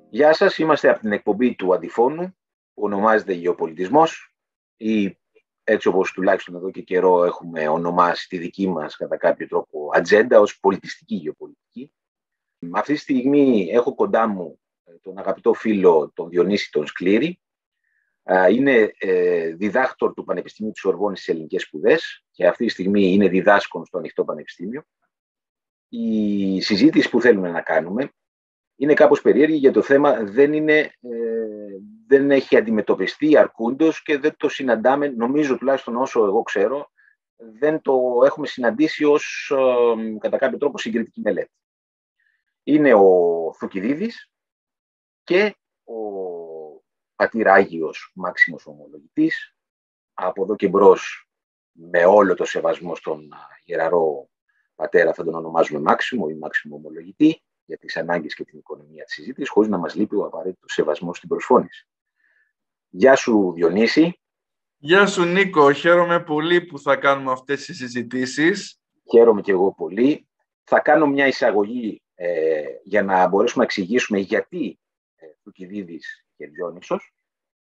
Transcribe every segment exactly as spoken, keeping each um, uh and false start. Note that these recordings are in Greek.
Γεια σας, είμαστε από την εκπομπή του Αντιφώνου που ονομάζεται Γεωπολιτισμός ή έτσι όπως τουλάχιστον εδώ και καιρό έχουμε ονομάσει τη δική μας κατά κάποιο τρόπο ατζέντα ως πολιτιστική γεωπολιτική. Αυτή τη στιγμή έχω κοντά μου τον αγαπητό φίλο τον Διονύση τον Σκλήρη. Είναι διδάκτορ του Πανεπιστημίου της Σορβόνης στις Ελληνικές Σπουδές και αυτή τη στιγμή είναι διδάσκων στο Ανοιχτό Πανεπιστήμιο. Η συζήτηση που θέλουμε να κάνουμε είναι κάπως περίεργη γιατί το θέμα δεν, είναι, ε, δεν έχει αντιμετωπιστεί αρκούντος και δεν το συναντάμε, νομίζω τουλάχιστον όσο εγώ ξέρω, δεν το έχουμε συναντήσει ως ε, κατά κάποιο τρόπο συγκριτική μελέτη. Είναι ο Θουκυδίδης και ο πατήρ-Άγιος Μάξιμος Ομολογητής. Από εδώ και μπρος, με όλο το σεβασμό στον ιεραρό πατέρα, θα τον ονομάζουμε Μάξιμο ή Μάξιμο Ομολογητή, για τις ανάγκες και την οικονομία της συζήτησης, χωρίς να μας λείπει ο απαραίτητος σεβασμός στην προσφώνηση. Γεια σου, Διονύση. Γεια σου, Νίκο. Χαίρομαι πολύ που θα κάνουμε αυτές τις συζητήσεις. Χαίρομαι και εγώ πολύ. Θα κάνω μια εισαγωγή ε, για να μπορέσουμε να εξηγήσουμε γιατί ε, Θουκυδίδης και Διόνυσος.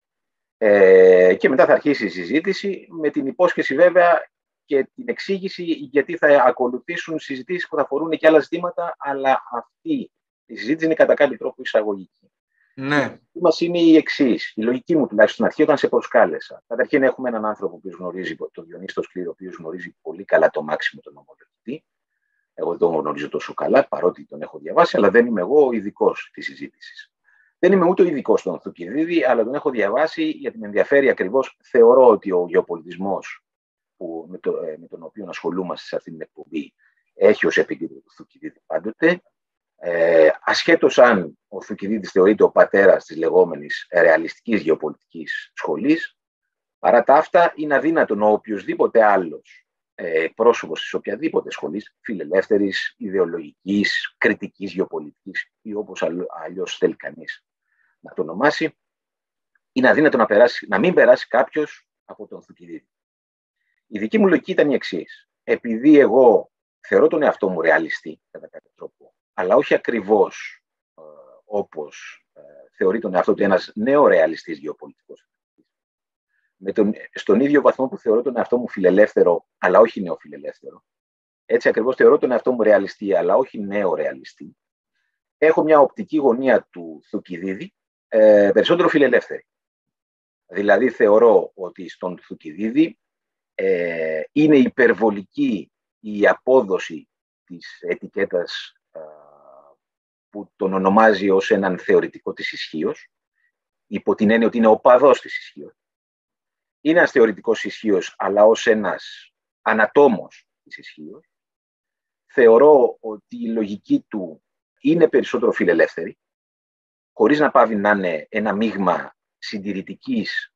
Ε, και μετά θα αρχίσει η συζήτηση με την υπόσχεση βέβαια και την εξήγηση γιατί θα ακολουθήσουν συζητήσεις που θα αφορούν και άλλα ζητήματα, αλλά αυτή η συζήτηση είναι κατά κάποιο τρόπο εισαγωγική. Ναι. Η λογική μας είναι η εξής. Η λογική μου τουλάχιστον στην αρχή, όταν σε προσκάλεσα. Καταρχήν, έχουμε έναν άνθρωπο που γνωρίζει, τον Διονύση τον Σκλήρο, ο οποίος γνωρίζει πολύ καλά το Μάξιμο τον Ομολογητή. Εγώ δεν τον γνωρίζω τόσο καλά, παρότι τον έχω διαβάσει, αλλά δεν είμαι εγώ ο ειδικός της συζήτησης. Δεν είμαι ούτε ο ειδικός στον Θουκυδίδη, αλλά τον έχω διαβάσει γιατί με ενδιαφέρει ακριβώς. Θεωρώ ότι ο γεωπολιτισμός που, με, το, με τον οποίο ασχολούμαστε σε αυτήν την εκπομπή έχει ως επίκεντρο του Θουκυδίδη πάντοτε. Ε, ασχέτως αν ο Θουκυδίδης θεωρείται ο πατέρας της λεγόμενης ρεαλιστικής γεωπολιτικής σχολής, παρά τα αυτά είναι αδύνατον ο οποιοσδήποτε άλλος ε, πρόσωπος της οποιαδήποτε σχολής, φιλελεύθερης, ιδεολογικής, κριτικής γεωπολιτικής ή όπως αλλιώς θέλει κανείς να το ονομάσει, είναι αδύνατον να, περάσει, να μην περάσει κάποιος από τον Θουκυδίδη. Η δική μου λογική ήταν η εξής. Επειδή εγώ θεωρώ τον εαυτό μου ρεαλιστή, κατά κάποιο τρόπο, αλλά όχι ακριβώς ε, όπως ε, θεωρεί τον εαυτό του ένας νεορεαλιστής γεωπολιτικός. Με τον, στον ίδιο βαθμό που θεωρώ τον εαυτό μου φιλελεύθερο, αλλά όχι νεοφιλελεύθερο, έτσι ακριβώς θεωρώ τον εαυτό μου ρεαλιστή, αλλά όχι νεορεαλιστή, έχω μια οπτική γωνία του Θουκυδίδη ε, περισσότερο φιλελεύθερη. Δηλαδή θεωρώ ότι στον Θουκυδίδη ε, είναι υπερβολική η απόδοση της ετικέτας ε, που τον ονομάζει ως έναν θεωρητικό της ισχύος, υπό την έννοια ότι είναι οπαδός της ισχύος. Είναι ένας θεωρητικός ισχύος, αλλά ως ένας ανατόμος της ισχύος. Θεωρώ ότι η λογική του είναι περισσότερο φιλελεύθερη, χωρίς να πάβει να είναι ένα μείγμα συντηρητικής,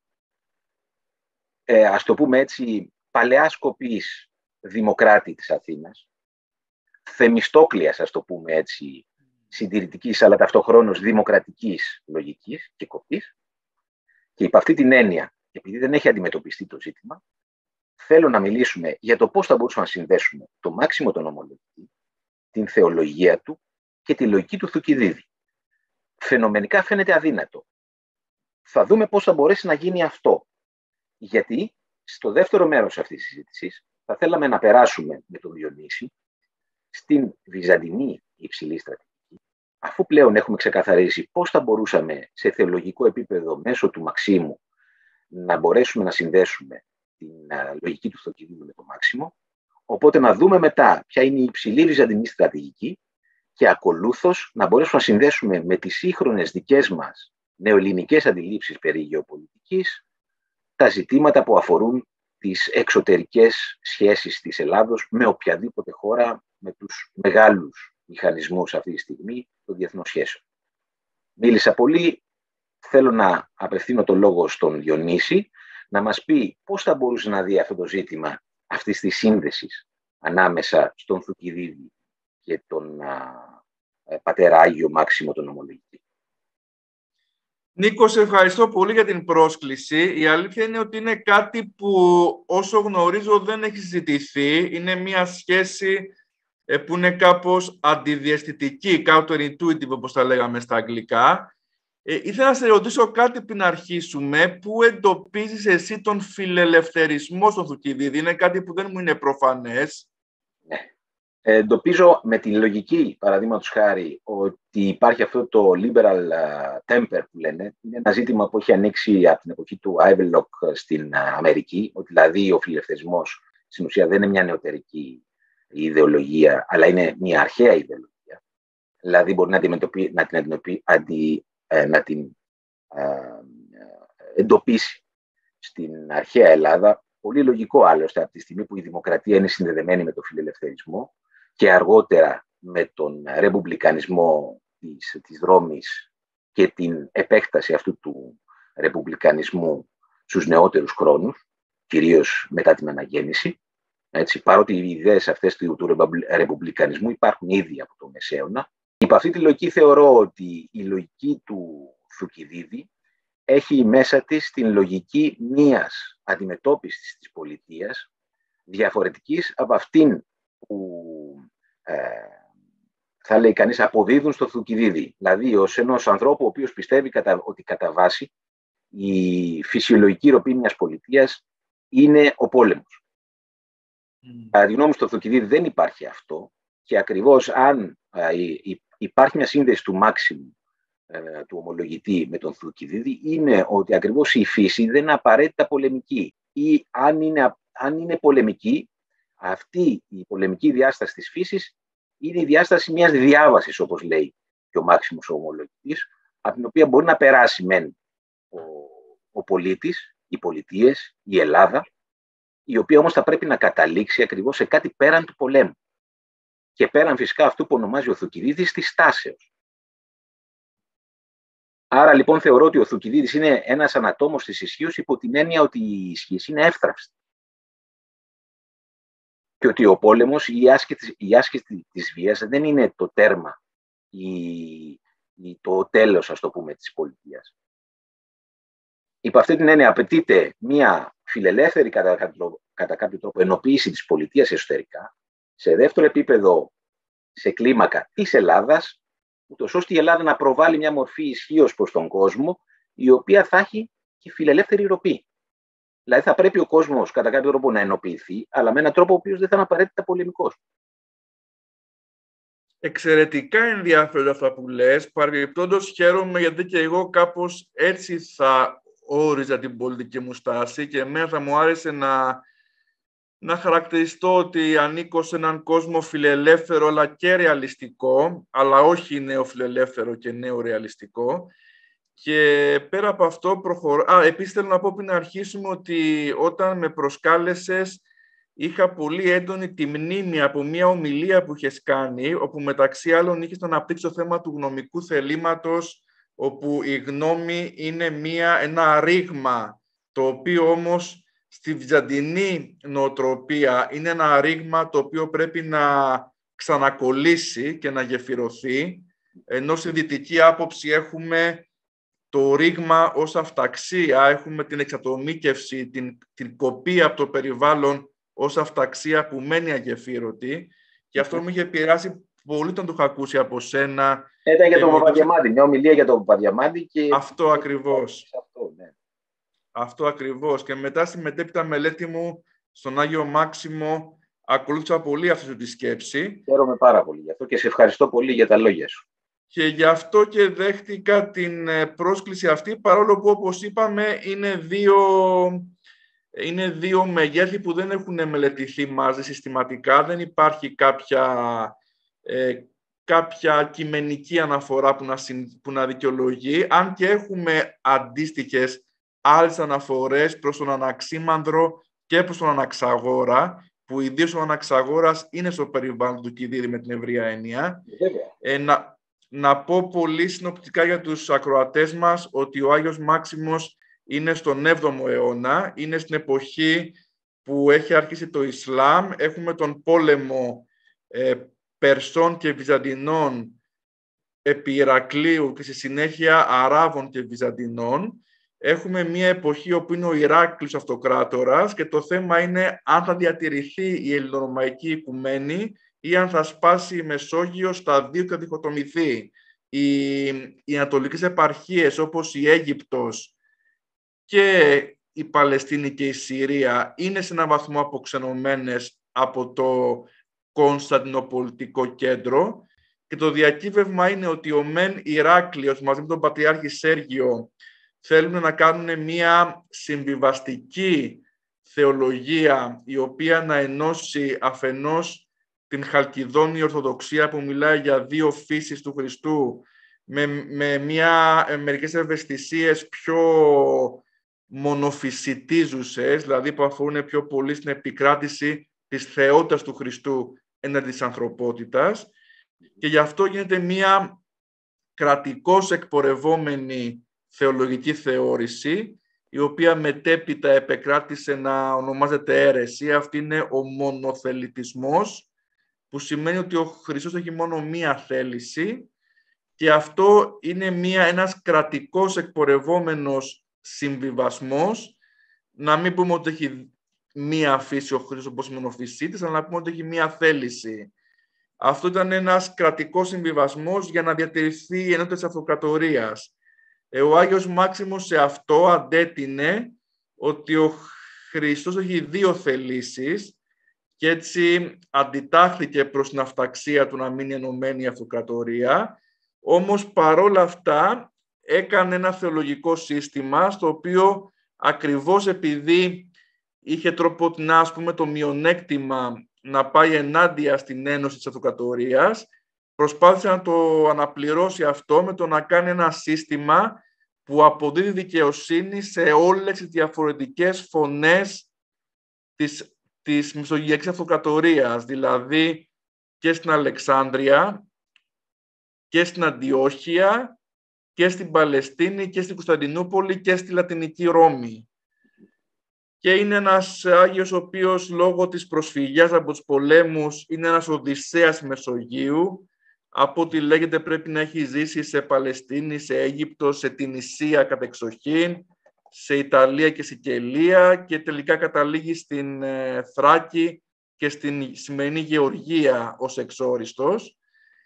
ε, ας το πούμε έτσι, παλαιάς κοπής δημοκράτη της Αθήνας, Θεμιστόκλειας, ας το πούμε έτσι, συντηρητικής αλλά ταυτοχρόνως δημοκρατικής λογικής και κοπής. Και υπ' αυτή την έννοια, επειδή δεν έχει αντιμετωπιστεί το ζήτημα, θέλω να μιλήσουμε για το πώς θα μπορούσαμε να συνδέσουμε το Μάξιμο τον Ομολογητή, την θεολογία του και τη λογική του Θουκυδίδη. Φαινομενικά φαίνεται αδύνατο. Θα δούμε πώς θα μπορέσει να γίνει αυτό. Γιατί στο δεύτερο μέρος αυτής της συζήτησης θα θέλαμε να περάσουμε με τον Διονύση στην βυζαντινή υψηλή στρατηγική, αφού πλέον έχουμε ξεκαθαρίσει πώς θα μπορούσαμε σε θεολογικό επίπεδο μέσω του Μαξίμου να μπορέσουμε να συνδέσουμε την uh, λογική του Θουκυδίδη με το Μάξιμο, οπότε να δούμε μετά ποια είναι η υψηλή βυζαντινή στρατηγική και ακολούθως να μπορέσουμε να συνδέσουμε με τις σύγχρονες δικές μας νεοελληνικές αντιλήψεις περί γεωπολιτικής τα ζητήματα που αφορούν τις εξωτερικές σχέσεις της Ελλάδος με οποιαδήποτε χώρα, με τους μεγάλους μηχανισμούς αυτή τη στιγμή των διεθνών σχέσεων. Μίλησα πολύ, θέλω να απευθύνω το λόγο στον Διονύση, να μας πει πώς θα μπορούσε να δει αυτό το ζήτημα αυτής της σύνδεσης ανάμεσα στον Θουκυδίδη και τον α, πατέρα Άγιο Μάξιμο τον Ομολογητή. Νίκο, σε ευχαριστώ πολύ για την πρόσκληση. Η αλήθεια είναι ότι είναι κάτι που όσο γνωρίζω δεν έχει συζητηθεί. Είναι μια σχέση που είναι κάπως αντιδιαισθητική, counterintuitive όπως τα λέγαμε στα αγγλικά. Ε, ήθελα να σε ρωτήσω κάτι πριν αρχίσουμε. Πού εντοπίζεις εσύ τον φιλελευθερισμό στον Θουκυδίδη? Είναι κάτι που δεν μου είναι προφανές. Ναι. Ε, εντοπίζω με τη λογική, παραδείγματος χάρη, ότι υπάρχει αυτό το liberal temper που λένε. Είναι ένα ζήτημα που έχει ανοίξει από την εποχή του Havelock στην Αμερική, ότι δηλαδή ο φιλελευθερισμός στην ουσία δεν είναι μια νεωτερική ιδεολογία, αλλά είναι μια αρχαία ιδεολογία. Δηλαδή μπορεί να, να την, αντι, ε, να την ε, εντοπίσει στην αρχαία Ελλάδα. Πολύ λογικό άλλωστε από τη στιγμή που η δημοκρατία είναι συνδεδεμένη με τον φιλελευθερισμό και αργότερα με τον ρεπουμπλικανισμό της, της Ρώμης και την επέκταση αυτού του ρεπουμπλικανισμού στους νεότερους χρόνους, κυρίως μετά την αναγέννηση. Έτσι, παρότι οι ιδέες αυτές του, του ρεπουμπλικανισμού υπάρχουν ήδη από τον Μεσαίωνα. Υπό αυτή τη λογική θεωρώ ότι η λογική του Θουκυδίδη έχει μέσα της την λογική μίας αντιμετώπισης της πολιτείας, διαφορετικής από αυτήν που ε, θα λέει κανείς αποδίδουν στο Θουκυδίδη. Δηλαδή ως ενός ανθρώπου ο οποίος πιστεύει κατα, ότι κατά βάση η φυσιολογική ροπή μιας πολιτείας είναι ο πόλεμος. Mm. Κατά τη γνώμη μου στο Θουκυδίδη δεν υπάρχει αυτό και ακριβώς αν ε, υπάρχει μια σύνδεση του Μάξιμου του ομολογητή με τον Θουκυδίδη, είναι ότι ακριβώς η φύση δεν είναι απαραίτητα πολεμική, ή αν είναι, αν είναι πολεμική, αυτή η πολεμική διάσταση της φύσης είναι η διάσταση μιας διάβασης, όπως λέει και ο Μάξιμος ο ομολογητής, από την οποία μπορεί να περάσει μεν ο, ο πολίτης, οι πολιτείες, η Ελλάδα, η οποία όμως θα πρέπει να καταλήξει ακριβώς σε κάτι πέραν του πολέμου και πέραν φυσικά αυτού που ονομάζει ο Θουκυδίδης της τάσεως. Άρα λοιπόν θεωρώ ότι ο Θουκυδίδης είναι ένας ανατόμος της ισχύως υπό την έννοια ότι η ισχύς είναι εύθραυστη. Και ότι ο πόλεμος, η άσκηση, η άσκηση της βίας δεν είναι το τέρμα ή, ή το τέλος, ας το πούμε, της πολιτείας. Υπό αυτή την έννοια απαιτείται μια φιλελεύθερη κατά, κατά κάποιο τρόπο ενοποίηση της πολιτείας εσωτερικά, σε δεύτερο επίπεδο σε κλίμακα της Ελλάδας, ούτως ώστε η Ελλάδα να προβάλλει μια μορφή ισχύως προς τον κόσμο, η οποία θα έχει και φιλελεύθερη ροπή. Δηλαδή θα πρέπει ο κόσμος κατά κάποιο τρόπο να ενοποιηθεί, αλλά με έναν τρόπο ο οποίος δεν θα είναι απαραίτητα πολεμικός. Εξαιρετικά ενδιαφέροντα αυτά που λες. Παρεμπιπτόντως χαίρομαι γιατί και εγώ κάπως έτσι θα όριζα την πολιτική μου στάση και εμένα θα μου άρεσε να, να χαρακτηριστώ ότι ανήκω σε έναν κόσμο φιλελεύθερο αλλά και ρεαλιστικό, αλλά όχι νεοφιλελεύθερο και νεορεαλιστικό. Και πέρα από αυτό προχωρώ. Α, επίσης θέλω να πω πριν αρχίσουμε ότι όταν με προσκάλεσες είχα πολύ έντονη τη μνήμη από μια ομιλία που είχες κάνει, όπου μεταξύ άλλων είχες να αναπτύξει το θέμα του γνωμικού θελήματος, όπου η γνώμη είναι μια, ένα ρήγμα, το οποίο όμως στη βυζαντινή νοοτροπία είναι ένα ρήγμα το οποίο πρέπει να ξανακολλήσει και να γεφυρωθεί, ενώ στη δυτική άποψη έχουμε το ρήγμα ως αυταξία, έχουμε την εξατομίκευση, την, την κοπή από το περιβάλλον ως αυταξία που μένει αγεφύρωτη. Και αυτό μου είχε επηρεάσει πολύ όταν το είχα ακούσει από σένα. Ήταν για τον Παπαδιαμάντη, μια ομιλία για τον Παπαδιαμάντη. Και... Αυτό ακριβώς. Αυτό, ναι. Αυτό ακριβώς. Και μετά στη μετέπειτα μελέτη μου στον Άγιο Μάξιμο ακολούθησα πολύ αυτή τη σκέψη. Χαίρομαι πάρα πολύ γι' αυτό και σε ευχαριστώ πολύ για τα λόγια σου. Και γι' αυτό και δέχτηκα την πρόσκληση αυτή, παρόλο που, όπως είπαμε, είναι δύο, είναι δύο μεγέθη που δεν έχουν μελετηθεί μαζί συστηματικά. Δεν υπάρχει κάποια, ε, κάποια κειμενική αναφορά που να, συν, που να δικαιολογεί, αν και έχουμε αντίστοιχες άλλες αναφορές προς τον Αναξίμανδρο και προς τον Αναξαγόρα, που ιδίως ο Αναξαγόρας είναι στο περιβάλλον του Κηδίδη με την ευρεία έννοια. Ε, να, Να πω πολύ συνοπτικά για τους ακροατές μας ότι ο Άγιος Μάξιμος είναι στον έβδομο αιώνα, είναι στην εποχή που έχει αρχίσει το Ισλάμ. Έχουμε τον πόλεμο ε, Περσών και Βυζαντινών επί Ηρακλείου και στη συνέχεια Αράβων και Βυζαντινών. Έχουμε μια εποχή όπου είναι ο Ηράκλειος αυτοκράτορας και το θέμα είναι αν θα διατηρηθεί η ελληνορωμαϊκή οικουμένη ή αν θα σπάσει η Μεσόγειος στα δύο και διχοτομηθεί οι, οι ανατολικές επαρχίες όπως η Αίγυπτος και η Παλαιστίνη και η Συρία είναι σε έναν βαθμό αποξενωμένες από το Κωνσταντινοπολιτικό κέντρο και το διακύβευμα είναι ότι ο Μεν Ηράκλειος μαζί με τον Πατριάρχη Σέργιο θέλουν να κάνουν μια συμβιβαστική θεολογία η οποία να ενώσει αφενός την Χαλκιδόνη Ορθοδοξία που μιλάει για δύο φύσεις του Χριστού με, με μια, μερικές ευαισθησίες πιο μονοφυσιτίζουσες, δηλαδή που αφορούν πιο πολύ στην επικράτηση της θεότητας του Χριστού έναντι της ανθρωπότητας και γι' αυτό γίνεται μια κρατικώς εκπορευόμενη θεολογική θεώρηση η οποία μετέπειτα επεκράτησε να ονομάζεται αίρεση. Αυτή είναι ο μονοθελητισμός που σημαίνει ότι ο Χριστός έχει μόνο μία θέληση και αυτό είναι μία, ένας κρατικός εκπορευόμενος συμβιβασμός, να μην πούμε ότι έχει μία φύση ο Χριστός όπως μονοφυσίτης, αλλά να πούμε ότι έχει μία θέληση. Αυτό ήταν ένας κρατικός συμβιβασμός για να διατηρηθεί η ενότητα της αυτοκρατορίας. Ο Άγιος Μάξιμος σε αυτό αντέτεινε ότι ο Χριστός έχει δύο θελήσεις και έτσι αντιτάχθηκε προς την αυταξία του να μείνει ενωμένη η αυτοκρατορία. Όμως παρόλα αυτά έκανε ένα θεολογικό σύστημα στο οποίο ακριβώς επειδή είχε τροποτινά, ας πούμε, το μειονέκτημα να πάει ενάντια στην ένωση της αυτοκρατορίας, προσπάθησε να το αναπληρώσει αυτό με το να κάνει ένα σύστημα που αποδίδει δικαιοσύνη σε όλες τις διαφορετικές φωνές της, της Μεσογειακής Αυτοκρατορίας, δηλαδή και στην Αλεξάνδρεια και στην Αντιόχεια και στην Παλαιστίνη και στην Κωνσταντινούπολη και στη Λατινική Ρώμη. Και είναι ένας Άγιος ο οποίος λόγω της προσφυγιάς από τους πολέμους είναι ένας Οδυσσέας Μεσογείου. Από ό,τι λέγεται πρέπει να έχει ζήσει σε Παλαιστίνη, σε Αίγυπτο, σε Τινησία κατεξοχήν, σε Ιταλία και Σικελία και τελικά καταλήγει στην ε, Θράκη και στην σημερινή Γεωργία ως εξόριστος.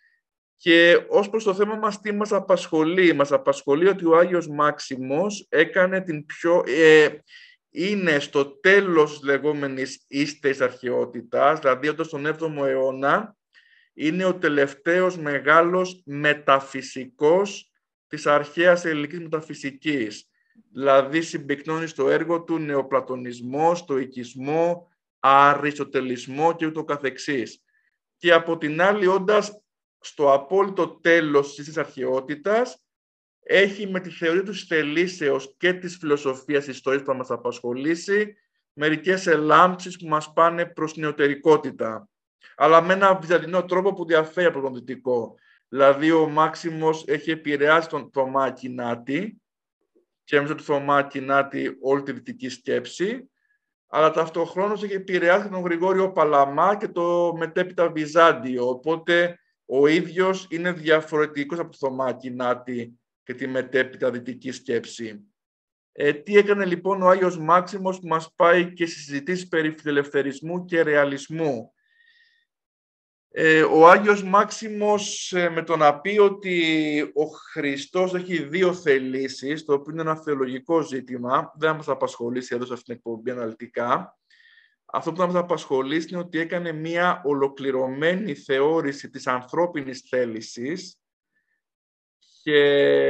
Και ως προς το θέμα μας τι μας απασχολεί. Μας απασχολεί ότι ο Άγιος Μάξιμος έκανε την πιο... Ε, είναι στο τέλος της λεγόμενης ίστεης αρχαιότητας, δηλαδή όταν στον έβδομο αιώνα είναι ο τελευταίος μεγάλος μεταφυσικός της αρχαίας ελληνικής μεταφυσικής. Δηλαδή συμπυκνώνει στο έργο του νεοπλατωνισμό, στοικισμό, αριστοτελισμό και ούτω καθεξής. Και από την άλλη, όντας στο απόλυτο τέλος της αρχαιότητας, έχει με τη θεωρία του θελήσεως και της φιλοσοφίας ιστορίας που θα μας απασχολήσει μερικές ελάμψεις που μας πάνε προς την νεωτερικότητα. Αλλά με ένα βυζαντινό τρόπο που διαφέρει από τον δυτικό. Δηλαδή, ο Μάξιμος έχει επηρεάσει τον Θωμά Ακινάτη και μέσα του Θωμά Ακινάτη όλη τη δυτική σκέψη, αλλά ταυτοχρόνως έχει επηρεάσει τον Γρηγόριο Παλαμά και το μετέπειτα Βυζάντιο. Οπότε, ο ίδιος είναι διαφορετικός από τον Θωμά Ακινάτη και τη μετέπειτα δυτική σκέψη. Ε, τι έκανε λοιπόν ο Άγιος Μάξιμος που μας πάει και στις συζητήσεις περί φιλελευθερισμού και ρεαλισμού. Ε, ο Άγιος Μάξιμος ε, με το να πει ότι ο Χριστός έχει δύο θελήσεις, το οποίο είναι ένα θεολογικό ζήτημα, δεν θα μας απασχολήσει εδώ σε αυτήν την εκπομπή αναλυτικά. Αυτό που θα μας απασχολήσει είναι ότι έκανε μια ολοκληρωμένη θεώρηση της ανθρώπινης θέλησης και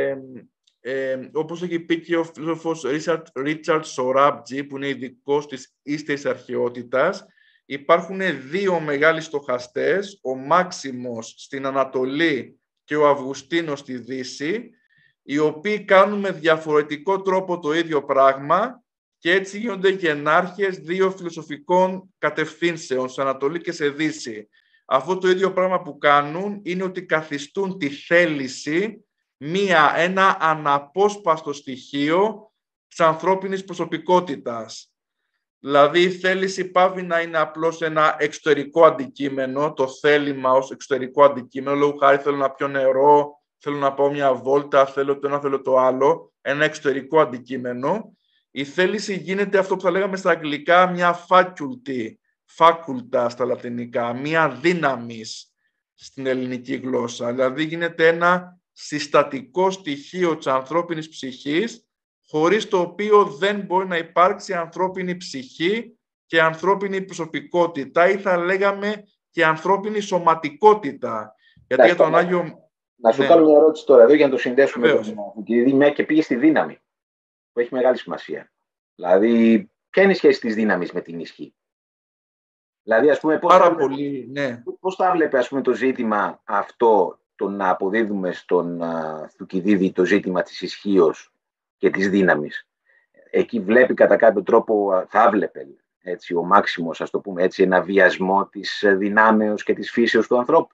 ε, όπως έχει πει και ο φίλοσοφος Ρίτσαρντ Σοράπτζι, που είναι ειδικός της ίστεης αρχαιότητας, υπάρχουν δύο μεγάλοι στοχαστές, ο Μάξιμος στην Ανατολή και ο Αυγουστίνος στη Δύση, οι οποίοι κάνουν με διαφορετικό τρόπο το ίδιο πράγμα και έτσι γίνονται γενάρχες δύο φιλοσοφικών κατευθύνσεων, σε Ανατολή και σε Δύση. Αυτό το ίδιο πράγμα που κάνουν είναι ότι καθιστούν τη θέληση μία, ένα αναπόσπαστο στοιχείο της ανθρώπινης προσωπικότητας. Δηλαδή η θέληση πάβει να είναι απλώς ένα εξωτερικό αντικείμενο, το θέλημα ως εξωτερικό αντικείμενο, λόγω χάρη θέλω να πιω νερό, θέλω να πάω μια βόλτα, θέλω το ένα, θέλω το άλλο, ένα εξωτερικό αντικείμενο. Η θέληση γίνεται αυτό που θα λέγαμε στα αγγλικά μια faculty, faculta στα λατινικά, μια δύναμης στην ελληνική γλώσσα. Δηλαδή γίνεται ένα συστατικό στοιχείο της ανθρώπινης ψυχής, χωρίς το οποίο δεν μπορεί να υπάρξει ανθρώπινη ψυχή και ανθρώπινη προσωπικότητα, ή θα λέγαμε και ανθρώπινη σωματικότητα. Γιατί για τον Άγιο... Να σου ναι. κάνω μια ερώτηση τώρα εδώ για να το συνδέσουμε Βεβαίως. με τον Θουκυδίδη, μια και πήγε στη δύναμη, που έχει μεγάλη σημασία. Δηλαδή, ποια είναι η σχέση της δύναμης με την ισχύ? Δηλαδή, ας πούμε, πώς Πάρα θα, πολύ, ναι. πώς θα βλέπει, ας πούμε, το ζήτημα αυτό, το να αποδίδουμε στον uh, Θουκυδίδη το ζήτημα της ισχύως και της δύναμης? Εκεί βλέπει κατά κάποιο τρόπο, θα βλέπει έτσι, ο Μάξιμος, ας το πούμε έτσι, ένα βιασμό της δυνάμεως και της φύσεως του ανθρώπου.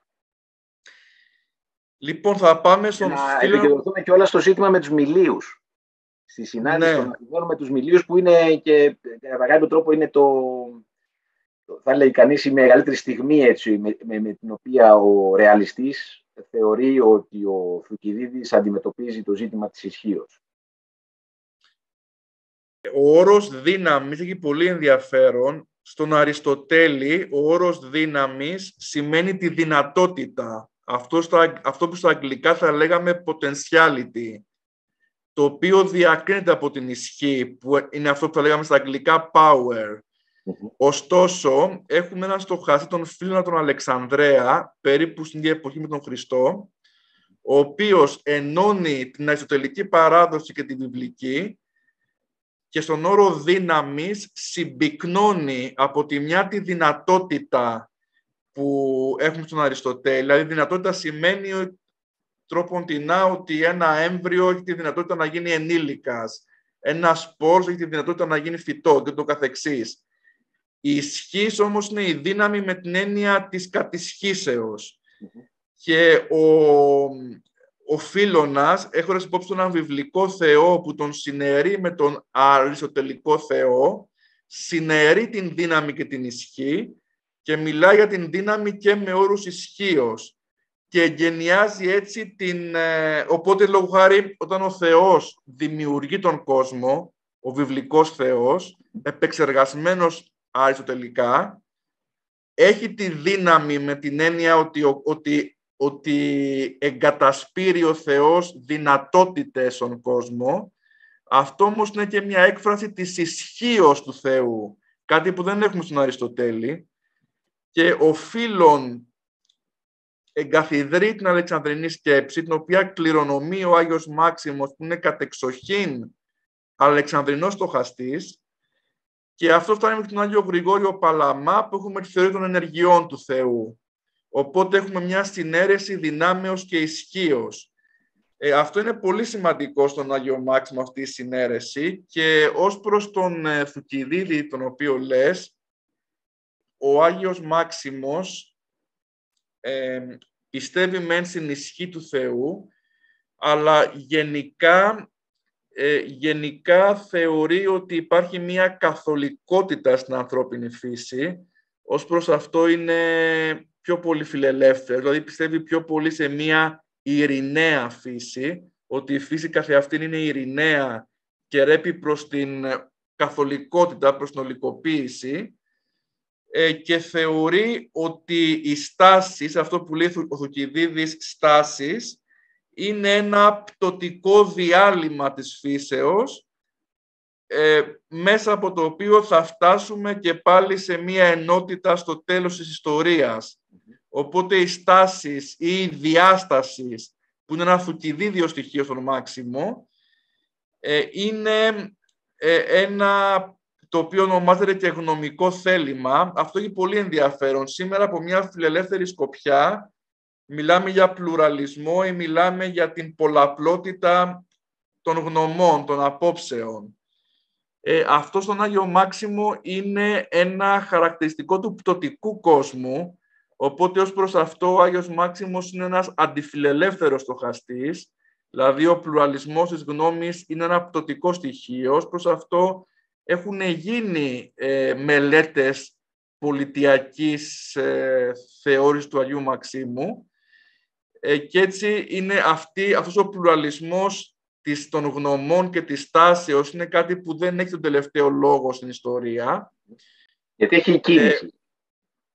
Λοιπόν, θα πάμε στον να φίλο... επικεντρωθούμε και όλα στο ζήτημα με τους μιλίους. Στη συνάντηση ναι. των Αθηνών με τους μιλίους, που είναι και κατά κάποιο τρόπο είναι το, το θα λέει κανείς, η μεγαλύτερη στιγμή έτσι, με, με, με την οποία ο ρεαλιστής θεωρεί ότι ο Θουκυδίδης αντιμετωπίζει το ζήτημα της ισχύως. Ο όρος δύναμης έχει πολύ ενδιαφέρον. Στον Αριστοτέλη, ο όρος δύναμης σημαίνει τη δυνατότητα. Αυτό, στα, αυτό που στα αγγλικά θα λέγαμε potentiality, το οποίο διακρίνεται από την ισχύ, που είναι αυτό που θα λέγαμε στα αγγλικά power. Mm-hmm. Ωστόσο, έχουμε έναν στοχαστή, τον Φίλονα τον Αλεξανδρέα, περίπου στην ίδια εποχή με τον Χριστό, ο οποίος ενώνει την αριστοτελική παράδοση και τη βιβλική, και στον όρο δύναμης συμπυκνώνει από τη μια τη δυνατότητα που έχουμε στον Αριστοτέλη. Δηλαδή, δυνατότητα σημαίνει τρόπον τεινά ότι ένα έμβριο έχει τη δυνατότητα να γίνει ενήλικας, ένα σπόρος έχει τη δυνατότητα να γίνει φυτό και το καθεξής. Η ισχύς όμως είναι η δύναμη με την έννοια της κατισχύσεως. Mm-hmm. Και ο, ο Φίλωνας, έχοντας υπόψη τον έναν βιβλικό Θεό που τον συναιρεί με τον αριστοτελικό Θεό, συναιρεί την δύναμη και την ισχύ και μιλάει για την δύναμη και με όρους ισχύως. Και εγκαινιάζει έτσι την... Ε, οπότε, λόγω χάρη, όταν ο Θεός δημιουργεί τον κόσμο, ο βιβλικός Θεός, επεξεργασμένος αριστοτελικά, έχει τη δύναμη με την έννοια ότι, ότι, ότι εγκατασπείρει ο Θεός δυνατότητες στον κόσμο. Αυτό όμως είναι και μια έκφραση της ισχύως του Θεού, κάτι που δεν έχουμε στον Αριστοτέλη. Και ο Φίλων εγκαθιδρεί την Αλεξανδρινή σκέψη, την οποία κληρονομεί ο Άγιος Μάξιμος, που είναι κατεξοχήν Αλεξανδρινός στοχαστής, και αυτό φτάνει με τον Άγιο Γρηγόριο Παλαμά, που έχουμε τη θεωρία των ενεργειών του Θεού. Οπότε έχουμε μια συναίρεση δυνάμεως και ισχύως. Ε, αυτό είναι πολύ σημαντικό στον Άγιο Μάξιμο, αυτή η συναίρεση, και ως προς τον ε, Θουκυδίδη, τον οποίο λες, ο Άγιος Μάξιμος ε, πιστεύει μεν στην ισχύ του Θεού, αλλά γενικά, ε, γενικά θεωρεί ότι υπάρχει μια καθολικότητα στην ανθρώπινη φύση. Ως προς αυτό είναι πιο πολύ φιλελεύθερο, δηλαδή πιστεύει πιο πολύ σε μια ειρηναία φύση, ότι η φύση καθεαυτήν είναι ειρηναία και ρέπει προς την καθολικότητα, προς την ολικοποίηση, και θεωρεί ότι οι στάσεις, αυτό που λέει ο Θουκυδίδης στάσεις, είναι ένα πτωτικό διάλειμμα της φύσεως, ε, μέσα από το οποίο θα φτάσουμε και πάλι σε μία ενότητα στο τέλος της ιστορίας. Mm-hmm. Οπότε οι στάσεις ή οι διάστασεις, που είναι ένα θουκυδίδιο στοιχείο στον Μάξιμο, ε, είναι ε, ένα... το οποίο ονομάζεται και γνωμικό θέλημα. Αυτό έχει πολύ ενδιαφέρον. Σήμερα, από μια φιλελεύθερη σκοπιά, μιλάμε για πλουραλισμό ή μιλάμε για την πολλαπλότητα των γνωμών, των απόψεων. Ε, αυτό στον Άγιο Μάξιμο είναι ένα χαρακτηριστικό του πτωτικού κόσμου, οπότε ως προς αυτό ο Άγιος Μάξιμος είναι ένας αντιφιλελεύθερος στοχαστής, δηλαδή ο πλουραλισμός της γνώμης είναι ένα πτωτικό στοιχείο. Ως προς αυτό έχουν γίνει ε, μελέτες πολιτιακής ε, θεώρησης του Αγίου Μαξίμου, ε, και έτσι είναι αυτή, αυτός ο πλουραλισμός της, των γνωμών και της τάσεως είναι κάτι που δεν έχει τον τελευταίο λόγο στην ιστορία. Γιατί έχει κίνηση. Ε,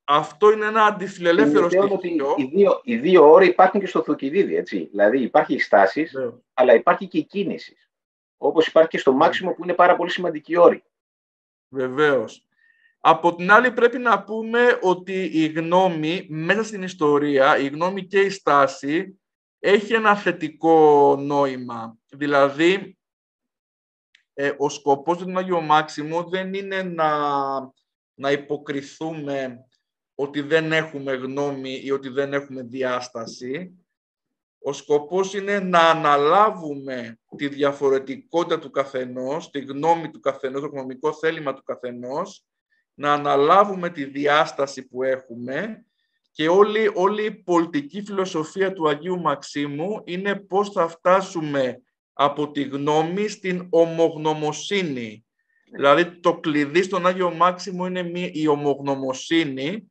αυτό είναι ένα αντιφιλελεύθερο στοιχείο. Ότι οι, δύο, οι δύο όροι υπάρχουν και στο Θουκυδίδη, έτσι. Δηλαδή υπάρχει η στάση, yeah. αλλά υπάρχει και η κίνηση. Όπως υπάρχει και στο μάξιμο, που είναι πάρα πολύ σημαντική όρη. Βεβαίως. Από την άλλη πρέπει να πούμε ότι η γνώμη μέσα στην ιστορία, η γνώμη και η στάση, έχει ένα θετικό νόημα. Δηλαδή, ε, ο σκοπός του Αγίου Μάξιμου δεν είναι να, να υποκριθούμε ότι δεν έχουμε γνώμη ή ότι δεν έχουμε διάσταση. Ο σκοπός είναι να αναλάβουμε τη διαφορετικότητα του καθενός, τη γνώμη του καθενός, το οικονομικό θέλημα του καθενός, να αναλάβουμε τη διάσταση που έχουμε και όλη, όλη η πολιτική φιλοσοφία του Αγίου Μαξίμου είναι πώς θα φτάσουμε από τη γνώμη στην ομογνωμοσύνη. Δηλαδή το κλειδί στον Άγιο Μάξιμο είναι η ομογνωμοσύνη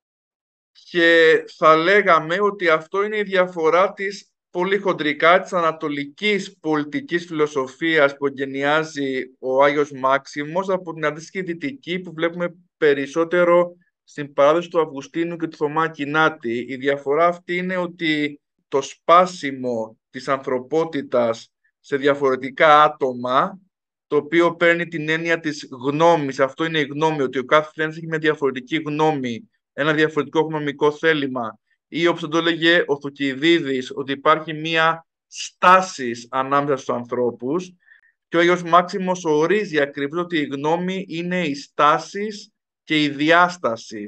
και θα λέγαμε ότι αυτό είναι η διαφορά της πολύ χοντρικά της ανατολικής πολιτικής φιλοσοφίας που εγκαινιάζει ο Άγιος Μάξιμος από την αντίστοιχη δυτική που βλέπουμε περισσότερο στην παράδοση του Αυγουστίνου και του Θωμά Ακινάτη. Η διαφορά αυτή είναι ότι το σπάσιμο της ανθρωπότητας σε διαφορετικά άτομα, το οποίο παίρνει την έννοια της γνώμης, αυτό είναι η γνώμη, ότι ο κάθε ένας έχει μια διαφορετική γνώμη, ένα διαφορετικό γνωμικό θέλημα, ή όπως το έλεγε ο Θουκυδίδης, ότι υπάρχει μία στάση ανάμεσα στους ανθρώπους, και ο Άγιος Μάξιμος ορίζει ακριβώς ότι η γνώμη είναι η στάση και η διάσταση.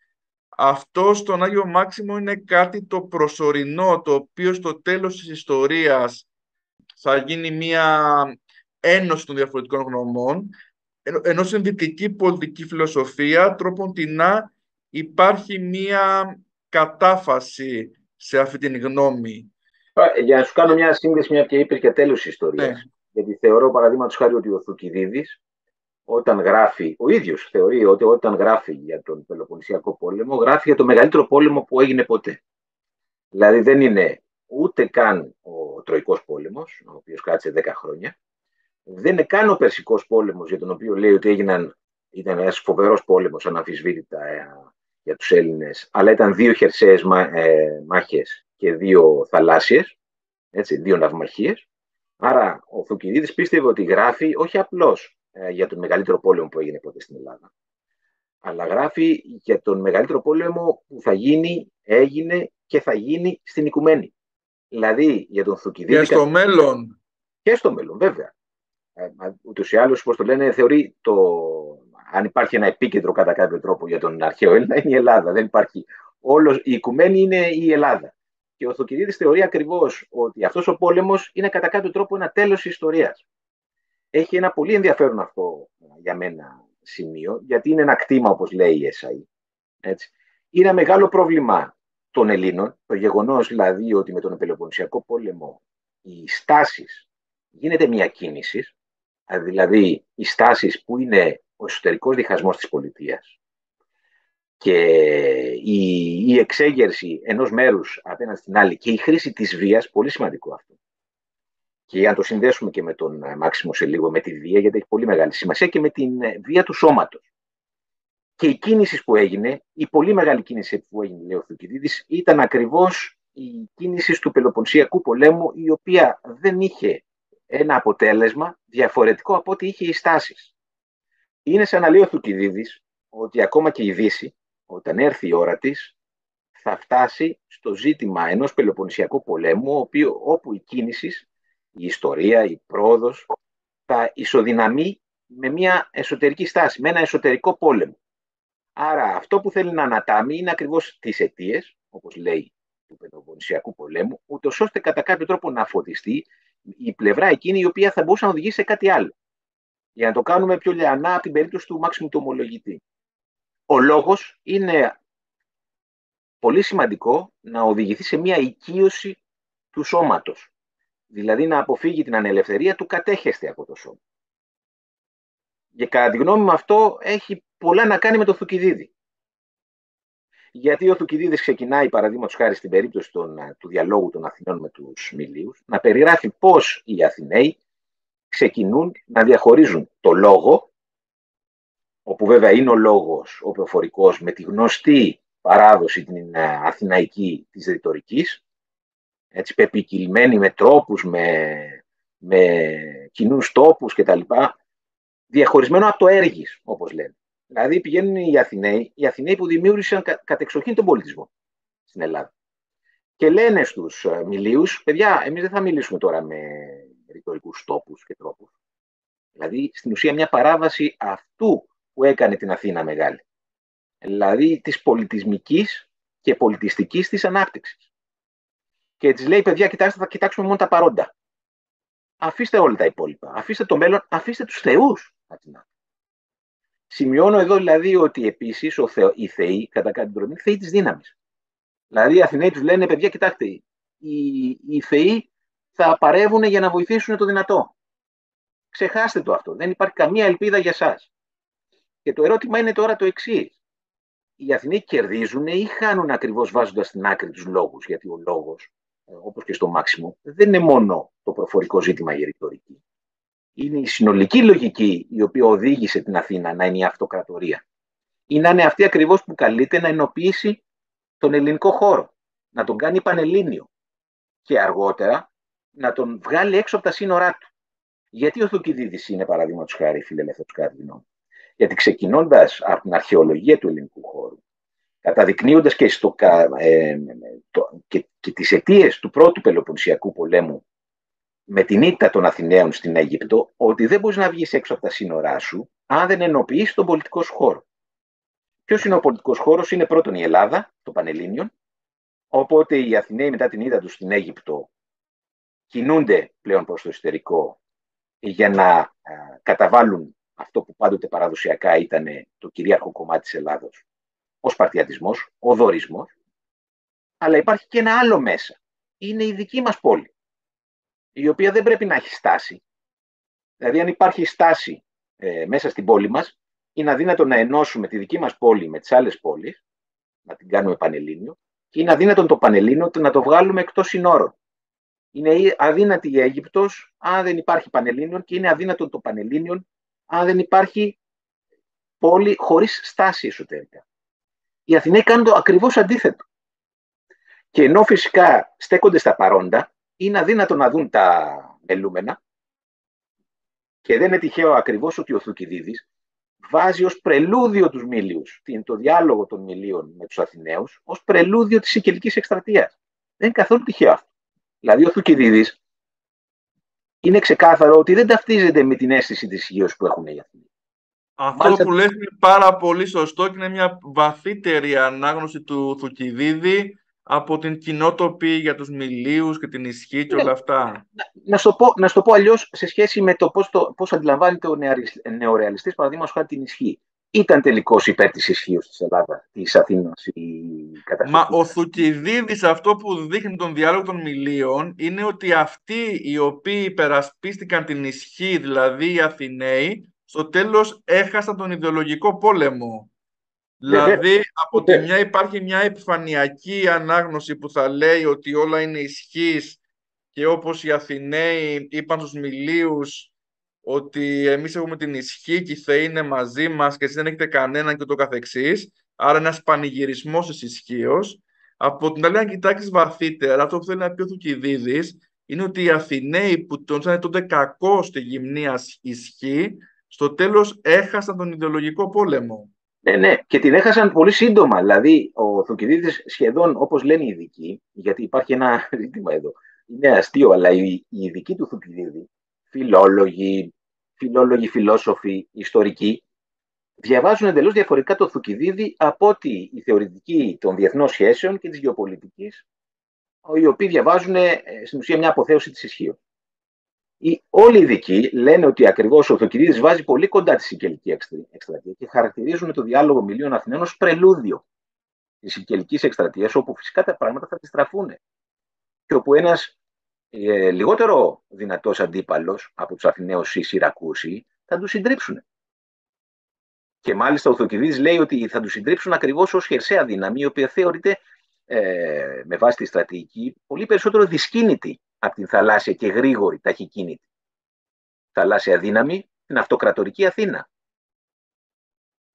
Αυτό στον Άγιο Μάξιμο είναι κάτι το προσωρινό, το οποίο στο τέλος της ιστορίας θα γίνει μία ένωση των διαφορετικών γνωμών, ενώ στην δυτική πολιτική φιλοσοφία τρόπον τεινά υπάρχει μία κατάφαση σε αυτή την γνώμη. Για να σου κάνω μια σύνδεση, μια και είπες για τέλος της ιστορίας. Ναι. Γιατί θεωρώ, παραδείγματος χάρη, ότι ο Θουκυδίδης, όταν γράφει, ο ίδιος θεωρεί ότι όταν γράφει για τον Πελοποννησιακό πόλεμο, γράφει για το μεγαλύτερο πόλεμο που έγινε ποτέ. Δηλαδή δεν είναι ούτε καν ο Τροϊκός πόλεμος, ο οποίος κράτησε δέκα χρόνια, δεν είναι καν ο Περσικός πόλεμος, για τον οποίο λέει ότι έγιναν, ήταν ένας φοβερός πόλεμος αναμφισβήτητα ε, για τους Έλληνες, αλλά ήταν δύο χερσαίες μά, ε, μάχες και δύο θαλάσσιες, έτσι, δύο ναυμαχίες. Άρα ο Θουκυδίδης πίστευε ότι γράφει όχι απλώς ε, για τον μεγαλύτερο πόλεμο που έγινε ποτέ στην Ελλάδα, αλλά γράφει για τον μεγαλύτερο πόλεμο που θα γίνει, έγινε και θα γίνει στην Οικουμένη. Δηλαδή για τον Θουκυδίδη. Και στο κατά... μέλλον. Και στο μέλλον, βέβαια. Ε, ούτως ή άλλως, όπως το λένε, θεωρεί το... αν υπάρχει ένα επίκεντρο κατά κάποιο τρόπο για τον αρχαίο Έλληνα, είναι η Ελλάδα. Δεν υπάρχει. Όλος... Η Οικουμένη είναι η Ελλάδα. Και ο Θουκυδίδης θεωρεί ακριβώς ότι αυτός ο πόλεμος είναι κατά κάποιο τρόπο ένα τέλος της ιστορίας. Έχει ένα πολύ ενδιαφέρον αυτό για μένα σημείο, γιατί είναι ένα κτήμα, όπως λέει η ΕΣΑΗ. Έτσι. Είναι ένα μεγάλο πρόβλημα των Ελλήνων, το γεγονός δηλαδή ότι με τον Πελοποννησιακό πόλεμο οι στάσεις γίνεται μια κίνηση, δηλαδή οι στάσεις που είναι ο εσωτερικός διχασμός της πολιτείας και η, η εξέγερση ενός μέρους απέναντι στην άλλη και η χρήση της βίας, πολύ σημαντικό αυτό. Και για να το συνδέσουμε και με τον Μάξιμο σε λίγο, με τη βία, γιατί έχει πολύ μεγάλη σημασία, και με τη βία του σώματος. Και η κίνηση που έγινε, η πολύ μεγάλη κίνηση που έγινε, λέει ο Θουκυδίδης, ήταν ακριβώς η κίνηση του Πελοποννησιακού πολέμου, η οποία δεν είχε ένα αποτέλεσμα διαφορετικό από ό,τι είχε οι στάσεις. Είναι σαν να λέει ο Θουκυδίδης ότι ακόμα και η Δύση, όταν έρθει η ώρα της, θα φτάσει στο ζήτημα ενός Πελοποννησιακού πολέμου, όπου η κίνηση, η ιστορία, η πρόοδος, θα ισοδυναμεί με μια εσωτερική στάση, με ένα εσωτερικό πόλεμο. Άρα αυτό που θέλει να ανατάμει είναι ακριβώς τις αιτίες, όπως λέει, του Πελοποννησιακού πολέμου, ούτως ώστε κατά κάποιο τρόπο να φωτιστεί η πλευρά εκείνη η οποία θα μπορούσε να οδηγήσει σε κάτι άλλο. Για να το κάνουμε πιο λιανά από την περίπτωση του Μάξιμου του Ομολογητή. Ο λόγος είναι πολύ σημαντικό να οδηγηθεί σε μια οικείωση του σώματος. Δηλαδή να αποφύγει την ανελευθερία του κατέχεστε από το σώμα. Και κατά τη γνώμη μου αυτό έχει πολλά να κάνει με το Θουκυδίδη. Γιατί ο Θουκυδίδης ξεκινάει, παραδείγματος χάρη στην περίπτωση των, του διαλόγου των Αθηνών με τους Μιλίους, να περιγράφει πώς οι Αθηναίοι ξεκινούν να διαχωρίζουν το λόγο, όπου βέβαια είναι ο λόγος, ο προφορικός, με τη γνωστή παράδοση την αθηναϊκή της ρητορικής, έτσι πεπικυλμένη με τρόπους, με, με κοινούς τόπους κτλ. Διαχωρισμένο από το έργης, όπως λένε. Δηλαδή πηγαίνουν οι Αθηναίοι, οι Αθηναίοι που δημιούργησαν κα, κατεξοχήν τον πολιτισμό στην Ελλάδα. Και λένε στους μιλίους, παιδιά, εμείς δεν θα μιλήσουμε τώρα με ρητορικούς τόπους και τρόπους. Δηλαδή, στην ουσία, μια παράβαση αυτού που έκανε την Αθήνα μεγάλη. Δηλαδή, της πολιτισμικής και πολιτιστικής της ανάπτυξης. Και της λέει, παιδιά, κοιτάξτε, θα κοιτάξουμε μόνο τα παρόντα. Αφήστε όλα τα υπόλοιπα. Αφήστε το μέλλον, αφήστε τους θεούς. Σημειώνω εδώ δηλαδή ότι επίσης θεο, οι θεοί, κατά κάτι τρόπο, είναι θεοί της δύναμης. Δηλαδή οι Αθηναίοι τους λένε, παιδιά, κοιτάξτε, οι, οι θεοί θα παρεύουν για να βοηθήσουν το δυνατό. Ξεχάστε το αυτό. Δεν υπάρχει καμία ελπίδα για σας. Και το ερώτημα είναι τώρα το εξής. Οι Αθηναίοι κερδίζουν ή χάνουν ακριβώς βάζοντας στην άκρη τους λόγους? Γιατί ο λόγος, όπως και στο Μάξιμο, δεν είναι μόνο το προφορικό ζήτημα η ρητορική. Είναι η συνολική λογική η οποία οδήγησε την Αθήνα να είναι η αυτοκρατορία. Ή να είναι αυτή ακριβώς που καλείται να ενοποιήσει τον ελληνικό χώρο, να τον κάνει πανελλήνιο και αργότερα να τον βγάλει έξω από τα σύνορά του. Γιατί ο Θουκυδίδης είναι, παραδείγματος χάρη, φιλελεύθερος κάρδινο? Γιατί ξεκινώντας από την αρχαιολογία του ελληνικού χώρου, καταδεικνύοντας και, στο, ε, το, και, και τις αιτίες του πρώτου Πελοποννησιακού πολέμου με την ήττα των Αθηναίων στην Αίγυπτο, ότι δεν μπορείς να βγεις έξω από τα σύνορά σου αν δεν ενοποιείς τον πολιτικό σου χώρο. Ποιος είναι ο πολιτικός χώρος? Είναι πρώτον η Ελλάδα, το Πανελλήνιον, οπότε οι Αθηναίοι μετά την ήττα τους στην Αίγυπτο κινούνται πλέον προς το εσωτερικό για να α, καταβάλουν αυτό που πάντοτε παραδοσιακά ήταν το κυρίαρχο κομμάτι της Ελλάδος, ο σπαρτιατισμός, ο δωρισμός, αλλά υπάρχει και ένα άλλο μέσα. Είναι η δική μας πόλη, η οποία δεν πρέπει να έχει στάση. Δηλαδή, αν υπάρχει στάση ε, μέσα στην πόλη μας, είναι αδύνατο να ενώσουμε τη δική μας πόλη με τις άλλες πόλεις, να την κάνουμε πανελλήνιο, και είναι αδύνατο το Πανελλήνιο να το βγάλουμε εκτός συνόρων. Είναι αδύνατη η Αίγυπτος αν δεν υπάρχει Πανελλήνιο, και είναι αδύνατο το Πανελλήνιο αν δεν υπάρχει πόλη χωρίς στάση εσωτερικά. Οι Αθηναίοι κάνουν το ακριβώς αντίθετο. Και ενώ φυσικά στέκονται στα παρόντα, είναι αδύνατο να δουν τα μελούμενα, και δεν είναι τυχαίο ακριβώς ότι ο Θουκυδίδης βάζει ως πρελούδιο τους Μήλιους, το διάλογο των Μιλίων με τους Αθηναίους, ως πρελούδιο της Σικελικής εκστρατείας. Δεν είναι καθόλου τυχαίο αυτό. Δηλαδή ο Θουκυδίδης είναι ξεκάθαρο ότι δεν ταυτίζεται με την αίσθηση της ισχύως που έχουν οι Αθηναίοι. Αυτό Μάλιστα... που λες είναι πάρα πολύ σωστό και είναι μια βαθύτερη ανάγνωση του Θουκυδίδη από την κοινότοπη για τους Μιλίους και την ισχύ και όλα αυτά. Να, να, σου, πω, να σου το πω αλλιώς σε σχέση με το πώς, το, πώς αντιλαμβάνεται ο νεορεαλιστής, παραδείγματος χάρη, την ισχύ. Ήταν τελικώς υπέρ της ισχύως της Ελλάδας, της Αθήνας, η καταστροφή? Μα ο Θουκυδίδης, αυτό που δείχνει τον διάλογο των Μιλίων, είναι ότι αυτοί οι οποίοι υπερασπίστηκαν την ισχύ, δηλαδή οι Αθηναίοι, στο τέλος έχασαν τον ιδεολογικό πόλεμο. Δηλαδή, από τη μια υπάρχει μια επιφανειακή ανάγνωση που θα λέει ότι όλα είναι ισχύς, και όπως οι Αθηναίοι είπαν στους Μιλίους ότι εμείς έχουμε την ισχύ και οι θεοί είναι μαζί μας και εσείς δεν έχετε κανέναν και το καθεξής, άρα ένας πανηγυρισμός της ισχύος. Από την άλλη, αν κοιτάξεις βαθύτερα, αυτό που θέλει να πει ο Θουκυδίδης είναι ότι οι Αθηναίοι που τον ήταν τότε κακό στη γυμνία ισχύ, στο τέλος έχασαν τον ιδεολογικό πόλεμο. Ναι, ναι, και την έχασαν πολύ σύντομα. Δηλαδή, ο Θουκυδίδης σχεδόν, όπως λένε οι ειδικοί, γιατί υπάρχει ένα ζήτημα εδώ, είναι αστείο, αλλά οι, οι ειδικοί του Θουκυδίδη, φιλόλογοι, φιλόλογοι, φιλόσοφοι, ιστορικοί, διαβάζουν εντελώς διαφορετικά το Θουκυδίδη από ότι οι θεωρητικοί των διεθνών σχέσεων και της γεωπολιτικής, οι οποίοι διαβάζουν στην ουσία μια αποθέωση της ισχύως. Οι, όλοι οι ειδικοί λένε ότι ακριβώς ο Θουκυδίδης βάζει πολύ κοντά τη Σικελική εκστρατεία και χαρακτηρίζουν το διάλογο Μιλίων Αθηναίων ως πρελούδιο της Σικελικής εκστρατείας, όπου φυσικά τα πράγματα θα αντιστραφούν. Και όπου ένας ε, λιγότερο δυνατός αντίπαλος από τους Αθηναίους ή Σιρακούσοι θα τους συντρίψουν. Και μάλιστα ο Θουκυδίδης λέει ότι θα τους συντρίψουν ακριβώς ως χερσαία δύναμη, η οποία θεωρείται ε, με βάση τη στρατηγική πολύ περισσότερο δυσκίνητη από την θαλάσσια και γρήγορη ταχυκίνητη θαλάσσια δύναμη, την αυτοκρατορική Αθήνα.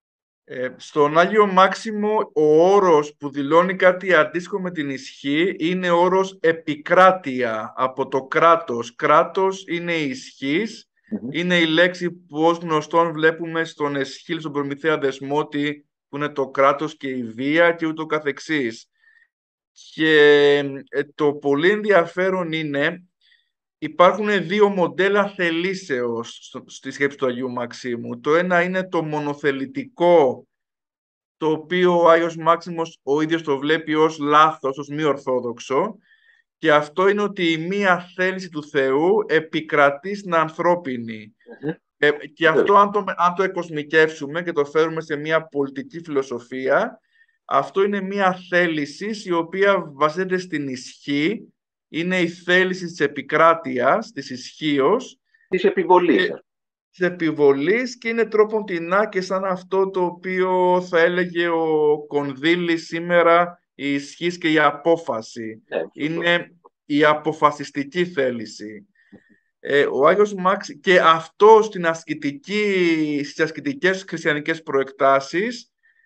Ε, στον Άγιο Μάξιμο ο όρος που δηλώνει κάτι αντίστοιχο με την ισχύ είναι ο όρος επικράτεια από το κράτος. Κράτος είναι η ισχύς, Mm-hmm. είναι η λέξη που ως γνωστόν βλέπουμε στον Εσχύλ, στον Προμηθέα Δεσμότη, που είναι το κράτος και η βία και ούτω καθεξής. Και ε, το πολύ ενδιαφέρον είναι, υπάρχουν δύο μοντέλα θελήσεως στο, στη σκέψη του Αγίου Μαξίμου. Το ένα είναι το μονοθελητικό, το οποίο ο Άγιος Μάξιμος ο ίδιος το βλέπει ως λάθος, ως μη ορθόδοξο, και αυτό είναι ότι η μία θέληση του Θεού επικρατεί στην ανθρώπινη. Mm-hmm. Ε, και αυτό αν το, αν το εκοσμικεύσουμε και το φέρουμε σε μια πολιτική φιλοσοφία, αυτό είναι μια θέληση η οποία βασίζεται στην ισχύ, είναι η θέληση της επικράτειας, της ισχύος, της επιβολής. Και, της επιβολής, και είναι τρόπον τεινά και σαν αυτό το οποίο θα έλεγε ο Κονδύλης σήμερα, η ισχύς και η απόφαση. Yeah, είναι η αποφασιστική θέληση. Ε, ο Άγιος Μάξ, και αυτό στην ασκητική, στις ασκητικές χριστιανικές προεκτάσεις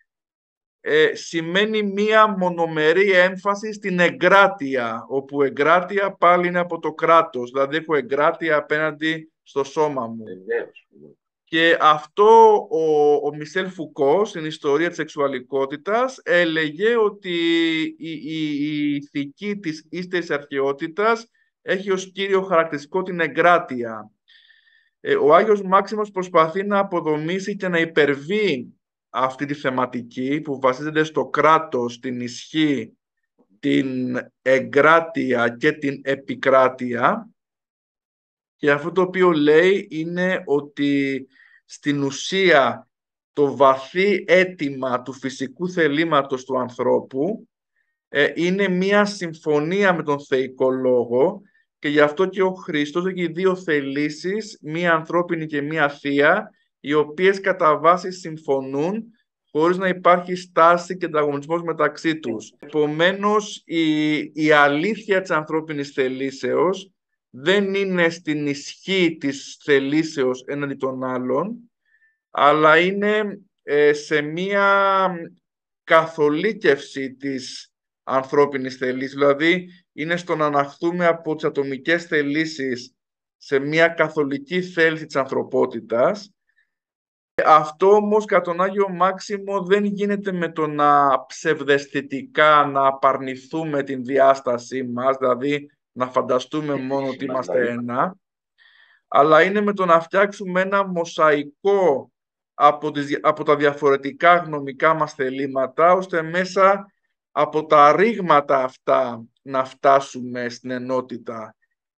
ε, σημαίνει μία μονομερή έμφαση στην εγκράτεια, όπου εγκράτεια πάλι είναι από το κράτος, δηλαδή έχω εγκράτεια απέναντι στο σώμα μου. Yeah. Και αυτό ο, ο Μισελ Φουκώ στην ιστορία της σεξουαλικότητας έλεγε ότι η, η, η ηθική της ύστερης αρχαιότητας έχει ως κύριο χαρακτηριστικό την εγκράτεια. Ε, ο Άγιος Μάξιμος προσπαθεί να αποδομήσει και να υπερβεί αυτή τη θεματική που βασίζεται στο κράτος, την ισχύ, την εγκράτεια και την επικράτεια, και αυτό το οποίο λέει είναι ότι στην ουσία το βαθύ αίτημα του φυσικού θελήματος του ανθρώπου ε, είναι μία συμφωνία με τον θεϊκό λόγο, και γι' αυτό και ο Χριστός έχει δύο θελήσεις, μία ανθρώπινη και μία θεία, οι οποίες κατά βάση συμφωνούν χωρίς να υπάρχει στάση και ανταγωνισμός μεταξύ τους. Επομένως, η, η αλήθεια της ανθρώπινης θελήσεως δεν είναι στην ισχύ της θελήσεως έναντι των άλλων, αλλά είναι ε, σε μία καθολίκευση της ανθρώπινης θελήσης. Δηλαδή, είναι στο να αναχθούμε από τις ατομικές θελήσεις σε μία καθολική θέληση της ανθρωπότητας. Αυτό όμως κατά τον Άγιο Μάξιμο δεν γίνεται με το να ψευδαισθητικά να απαρνηθούμε την διάστασή μας, δηλαδή να φανταστούμε μόνο ότι είμαστε ένα, αλλά είναι με το να φτιάξουμε ένα μοσαϊκό από, τις, από τα διαφορετικά γνωμικά μας θελήματα, ώστε μέσα από τα ρήγματα αυτά να φτάσουμε στην ενότητα.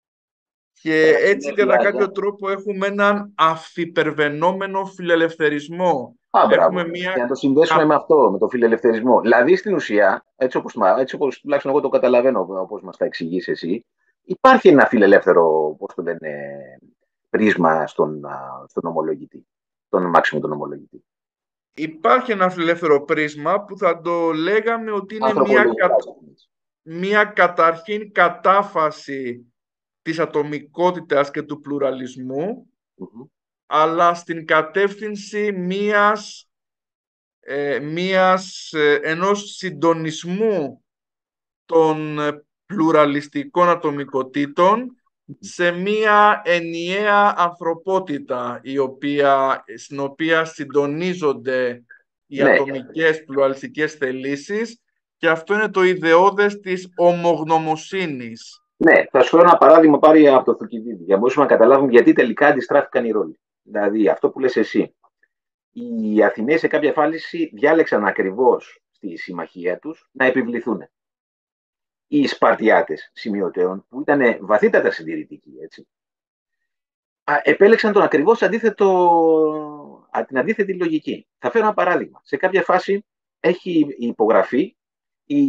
Και έτσι κατά κάποιο τρόπο έχουμε έναν αφυπερβαινόμενο φιλελευθερισμό. Α, έχουμε μπράβο. μια... Για να το συνδέσουμε με αυτό, με το φιλελευθερισμό. Δηλαδή, στην ουσία, έτσι όπως, έτσι όπως τουλάχιστον εγώ το καταλαβαίνω, όπως μας τα εξηγείς εσύ, υπάρχει ένα φιλελεύθερο, πώς το λένε, πρίσμα στον, στον ομολογητή, τον Μάξιμο τον ομολογητή. Υπάρχει ένα φιλελεύθερο πρίσμα που θα το λέγαμε ότι είναι μια, κα... μια καταρχήν κατάφαση της ατομικότητας και του πλουραλισμού, mm-hmm. αλλά στην κατεύθυνση μίας, ε, μίας, ε, ενός συντονισμού των πλουραλιστικών ατομικοτήτων σε μία ενιαία ανθρωπότητα, η οποία, στην οποία συντονίζονται οι ναι. ατομικές πλουραλιστικές θελήσεις, και αυτό είναι το ιδεώδες της ομογνωμοσύνης. Ναι, θα σου φέρω ένα παράδειγμα πάρει από το Θουκυδίδη, για να μπορούσαμε να καταλάβουμε γιατί τελικά αντιστράφηκαν οι ρόλοι. Δηλαδή, αυτό που λες εσύ. Οι Αθηναίοι σε κάποια φάση διάλεξαν ακριβώς στη συμμαχία τους να επιβληθούν. Οι Σπαρτιάτες σημειωτέων, που ήταν βαθύτατα συντηρητικοί, έτσι, επέλεξαν τον ακριβώς αντίθετο, την αντίθετη λογική. Θα φέρω ένα παράδειγμα. Σε κάποια φάση έχει υπογραφεί η,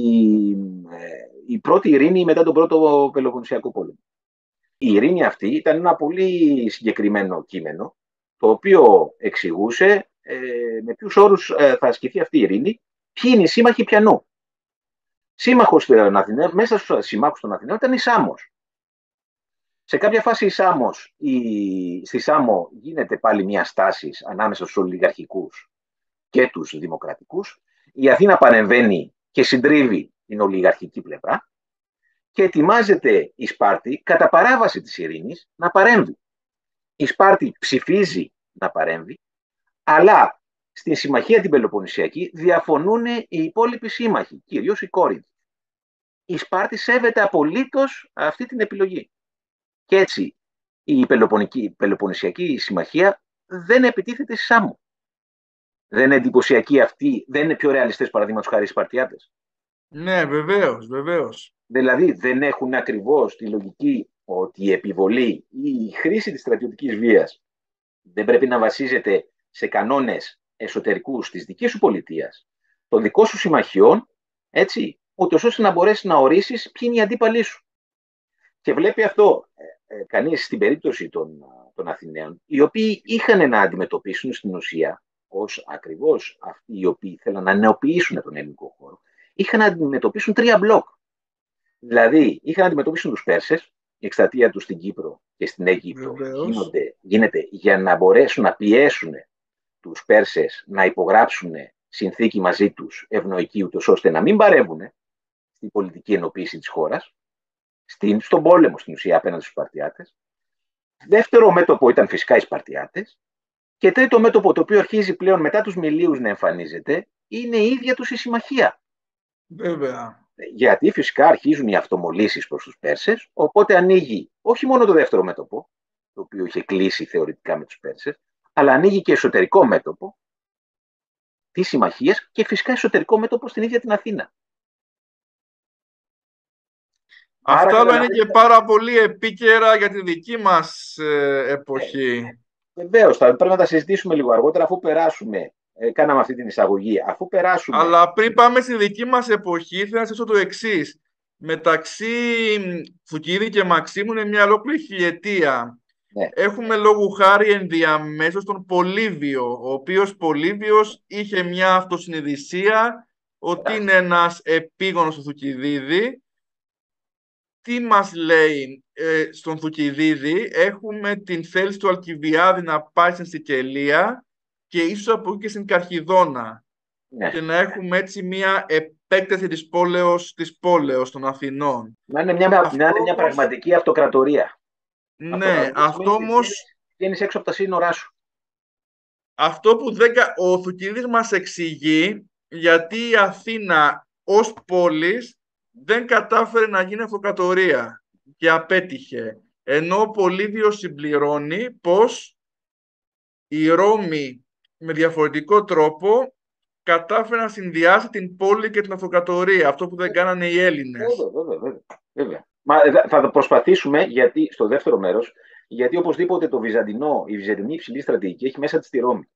η πρώτη ειρήνη μετά τον πρώτο Πελοποννησιακό πόλεμο. Η ειρήνη αυτή ήταν ένα πολύ συγκεκριμένο κείμενο, το οποίο εξηγούσε ε, με ποιους όρους ε, θα ασκηθεί αυτή η ειρήνη, ποιοι είναι οι σύμμαχοι ποιανού. Σύμμαχος των Αθηναίων, μέσα στους συμμάχους των Αθηναίων ήταν η Σάμος. Σε κάποια φάση η Σάμος, η, στη Σάμο γίνεται πάλι μια στάση ανάμεσα στους ολιγαρχικούς και τους δημοκρατικούς. Η Αθήνα παρεμβαίνει και συντρίβει την ολιγαρχική πλευρά και ετοιμάζεται η Σπάρτη, κατά παράβαση της ειρήνης, να παρέμβει. Η Σπάρτη ψηφίζει να παρέμβει, αλλά στην συμμαχία την Πελοποννησιακή διαφωνούν οι υπόλοιποι σύμμαχοι, κυρίως η Κόρινθη. Η Σπάρτη σέβεται απολύτως αυτή την επιλογή. Και έτσι η Πελοποννησιακή συμμαχία δεν επιτίθεται στη Σάμο. Δεν είναι εντυπωσιακή αυτή, δεν είναι πιο ρεαλιστές παραδείγματος χάρη οι Σπαρτιάτες? Ναι, βεβαίως, βεβαίως. Δηλαδή δεν έχουν ακριβώς τη λογική ότι η επιβολή ή η χρήση της στρατιωτικής βίας δεν πρέπει να βασίζεται σε κανόνες εσωτερικούς της δικής σου πολιτείας, των δικών σου συμμαχιών, έτσι, ούτως ώστε να μπορέσεις να ορίσεις ποιοι είναι οι αντίπαλοι σου. Και βλέπει αυτό ε, ε, κανείς στην περίπτωση των, των Αθηναίων, οι οποίοι είχαν να αντιμετωπίσουν στην ουσία, ως ακριβώς αυτοί οι οποίοι θέλαν να νεοποιήσουν τον ελληνικό χώρο, είχαν να αντιμετωπίσουν τρία μπλοκ. Δηλαδή, είχαν να αντιμετωπίσουν τους Πέρσες, η εκστρατεία τους στην Κύπρο και στην Αίγυπτο γίνονται, γίνεται για να μπορέσουν να πιέσουν τους Πέρσες να υπογράψουν συνθήκη μαζί τους ευνοϊκή, ούτως ώστε να μην παρέμβουν στην πολιτική ενοποίηση της χώρας, στην, στον πόλεμο στην ουσία απέναντι στους Σπαρτιάτες. Δεύτερο μέτωπο ήταν φυσικά οι Σπαρτιάτες. Και τρίτο μέτωπο, το οποίο αρχίζει πλέον μετά τους Μιλίους να εμφανίζεται, είναι η ίδια τους η συμμαχία. Βέβαια. Γιατί φυσικά αρχίζουν οι αυτομολύσεις προς τους Πέρσες, οπότε ανοίγει όχι μόνο το δεύτερο μέτωπο, το οποίο είχε κλείσει θεωρητικά με τους Πέρσες, αλλά ανοίγει και εσωτερικό μέτωπο τις συμμαχίες και φυσικά εσωτερικό μέτωπο στην ίδια την Αθήνα. Αυτά όλα είναι και πάρα πολύ επίκαιρα για τη δική μας ε, εποχή. Βεβαίως, θα πρέπει να τα συζητήσουμε λίγο αργότερα, αφού περάσουμε, ε, κάναμε αυτή την εισαγωγή, αφού περάσουμε... Αλλά πριν πάμε στη δική μας εποχή, θέλω να σας πω το εξής. Μεταξύ Θουκυδίδη και Μαξίμου είναι μια ολόκληρη χιλιετία. Ναι. Έχουμε λόγου χάρη ενδιαμέσως τον Πολύβιο, ο οποίος Πολύβιος είχε μια αυτοσυνειδησία ότι yeah. είναι ένας επίγονος του Θουκυδίδη. Τι μας λέει ε, στον Θουκυδίδη? Έχουμε την θέληση του Αλκιβιάδη να πάει στην Σικελία και ίσως από εκεί και στην Καρχιδόνα. Ναι. Και να έχουμε έτσι μια επέκταση της πόλεως, της πόλεως των Αθηνών. Να είναι μια, αυτό να είναι μια πραγματική αυτοκρατορία. Ναι, αυτό όμως... Βγαίνεις έξω από τα σύνορά σου. Αυτό που δεν... ο Θουκυδίδης μας εξηγεί γιατί η Αθήνα ως πόλης δεν κατάφερε να γίνει αυτοκρατορία και απέτυχε. Ενώ ο Πολύβιος συμπληρώνει πως η Ρώμη με διαφορετικό τρόπο κατάφερε να συνδυάσει την πόλη και την αυτοκρατορία, αυτό που δεν κάνανε οι Έλληνες. Βέβαια, βέβαια, βέβαια. Μα θα το προσπαθήσουμε γιατί, στο δεύτερο μέρος, γιατί οπωσδήποτε το Βυζαντινό, η Βυζαντινή υψηλή στρατηγική έχει μέσα της τη Ρώμη.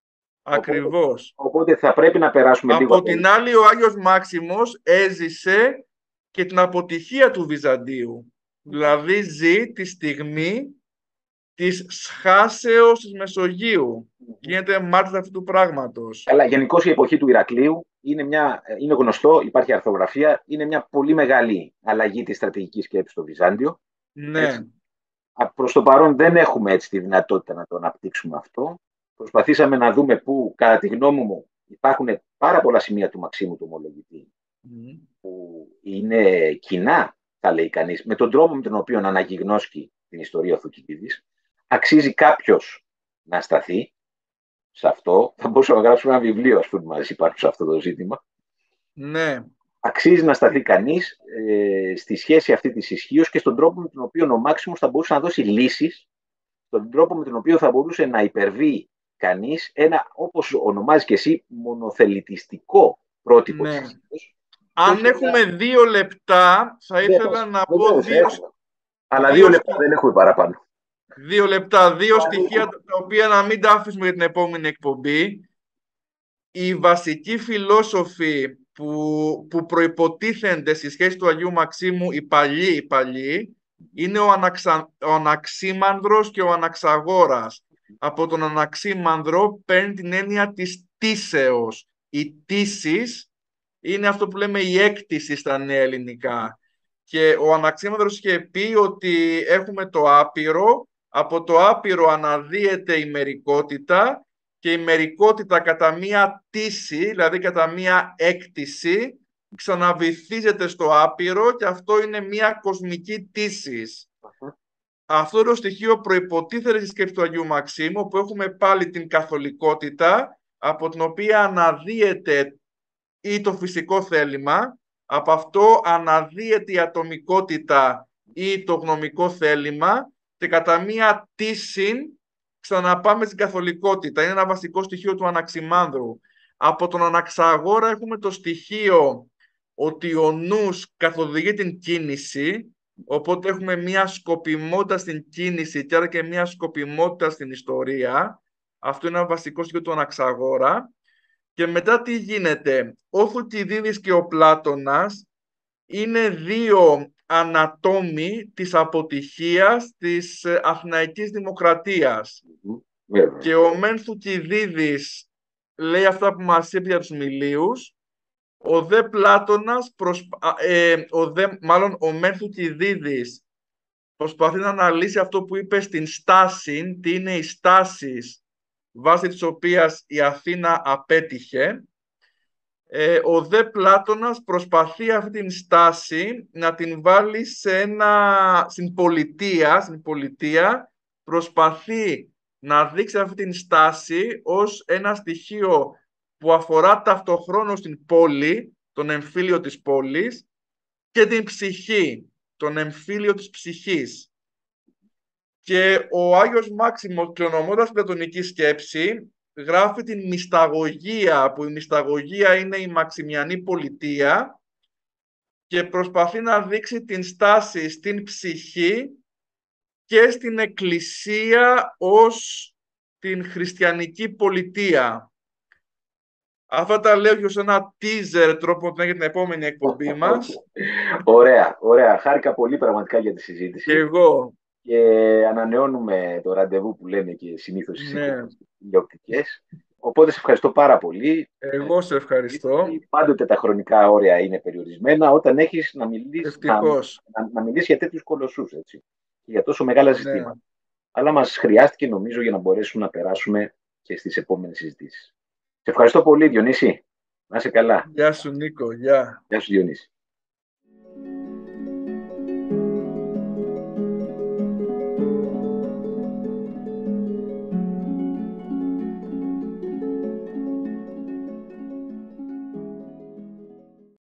Ακριβώς. Οπότε, οπότε θα πρέπει να περάσουμε από λίγο... Από την άλλη, ο Άγιος Μάξιμος έζησε και την αποτυχία του Βυζαντίου. Δηλαδή ζει τη στιγμή της σχάσεως της Μεσογείου. Mm-hmm. Γίνεται μάρτυρα αυτού του πράγματος. Καλά, γενικώς η εποχή του Ηρακλείου είναι, μια, είναι γνωστό, υπάρχει αρθογραφία, είναι μια πολύ μεγάλη αλλαγή της στρατηγικής σκέψης στο Βυζάντιο. Ναι. Έτσι. Προς το παρόν δεν έχουμε έτσι τη δυνατότητα να το αναπτύξουμε αυτό. Προσπαθήσαμε να δούμε πού, κατά τη γνώμη μου, υπάρχουν πάρα πολλά σημεία του Μαξίμου του ομολογητή, mm. που είναι κοινά, θα λέει κανείς, με τον τρόπο με τον οποίο αναγιγνώσκει την ιστορία ο Θουκυδίδης. Αξίζει κάποιος να σταθεί σε αυτό. Θα μπορούσαμε να γράψουμε ένα βιβλίο, ας πούμε, μαζί πάνω σε αυτό το ζήτημα. Ναι. Αξίζει να σταθεί κανείς ε, στη σχέση αυτή της ισχύως και στον τρόπο με τον οποίο ο Μάξιμος θα μπορούσε να δώσει λύσεις, στον τρόπο με τον οποίο θα μπορούσε να υπερβεί κανείς ένα, όπως ονομάζει και εσύ, μονοθελητιστικό πρότυπο. Ναι. Αν όχι έχουμε ένα... δύο λεπτά, θα ήθελα να πω δύο... δύο... Αλλά δύο, δύο λεπτά δεν έχουμε παραπάνω. Δύο λεπτά, δύο στοιχεία τα οποία να μην τα αφήσουμε για την επόμενη εκπομπή. Οι βασικοί φιλόσοφοι που, που προϋποτίθενται στη σχέση του Αγίου Μαξίμου, οι παλιοί, οι παλιοί, είναι ο, Αναξα... ο Αναξίμανδρος και ο Αναξαγόρας. Από τον Αναξίμανδρο παίρνει την έννοια της τήσεως. Η τύσης είναι αυτό που λέμε η έκτηση στα νέα ελληνικά. Και ο Αναξίμανδρος είχε πει ότι έχουμε το άπειρο, από το άπειρο αναδύεται η μερικότητα και η μερικότητα κατά μία τύση, δηλαδή κατά μία έκτηση, ξαναβυθίζεται στο άπειρο και αυτό είναι μία κοσμική τύσης. Uh-huh. Αυτό το στοιχείο προϋποτίθεται στη σκέψη του Αγίου Μαξίμου, όπου έχουμε πάλι την καθολικότητα, από την οποία αναδύεται ή το φυσικό θέλημα, από αυτό αναδύεται η ατομικότητα ή το γνωμικό θέλημα και κατά μία τύση ξαναπάμε στην καθολικότητα. Είναι ένα βασικό στοιχείο του Αναξιμάνδρου. Από τον Αναξαγόρα έχουμε το στοιχείο ότι ο νους καθοδηγεί την κίνηση, οπότε έχουμε μία σκοπιμότητα στην κίνηση και άρα και μία σκοπιμότητα στην ιστορία. Αυτό είναι ένα βασικό στοιχείο του Αναξαγόρα. Και μετά τι γίνεται? Ο Θουκυδίδης και ο Πλάτωνας είναι δύο ανατόμοι της αποτυχίας της Αθηναϊκής Δημοκρατίας. Mm-hmm. Και ο μεν Θουκυδίδης λέει αυτά που μας είπε για τους Μιλίους, ο δε Πλάτωνας, προσπα... ε, ο δε... μάλλον ο μεν Θουκυδίδης προσπαθεί να αναλύσει αυτό που είπε στην στάση, τι είναι οι στάσεις βάσει της οποίας η Αθήνα απέτυχε. Ε, ο δε Πλάτωνας προσπαθεί αυτή την στάση να την βάλει σε ένα, στην πολιτεία, στην πολιτεία, προσπαθεί να δείξει αυτή την στάση ως ένα στοιχείο που αφορά ταυτοχρόνως την πόλη, τον εμφύλιο της πόλης, και την ψυχή, τον εμφύλιο της ψυχής. Και ο Άγιος Μάξιμος, κληρονομώντας πλατωνική σκέψη, γράφει την μυσταγωγία, που η μυσταγωγία είναι η μαξιμιανή πολιτεία, και προσπαθεί να δείξει την στάση στην ψυχή και στην Εκκλησία ως την χριστιανική πολιτεία. Αυτά τα λέω και ως ένα teaser τρόπο για την επόμενη εκπομπή μας. Ωραία, ωραία. Χάρηκα πολύ πραγματικά για τη συζήτηση. Και εγώ. Και ανανεώνουμε το ραντεβού που λένε και συνήθως οι ναι. τηλεοπτικές. Οπότε σε ευχαριστώ πάρα πολύ. Εγώ σε ευχαριστώ. Πάντοτε τα χρονικά όρια είναι περιορισμένα όταν έχεις να μιλήσεις, να, να, να μιλήσεις για τέτοιους κολοσσούς, έτσι, και για τόσο μεγάλα ζητήματα. Ναι. Αλλά μας χρειάστηκε, νομίζω, για να μπορέσουμε να περάσουμε και στις επόμενες συζητήσεις. Σε ευχαριστώ πολύ, Διονύση. Να είσαι καλά. Γεια σου, Νίκο. Γεια. Γεια σου, Διονύση.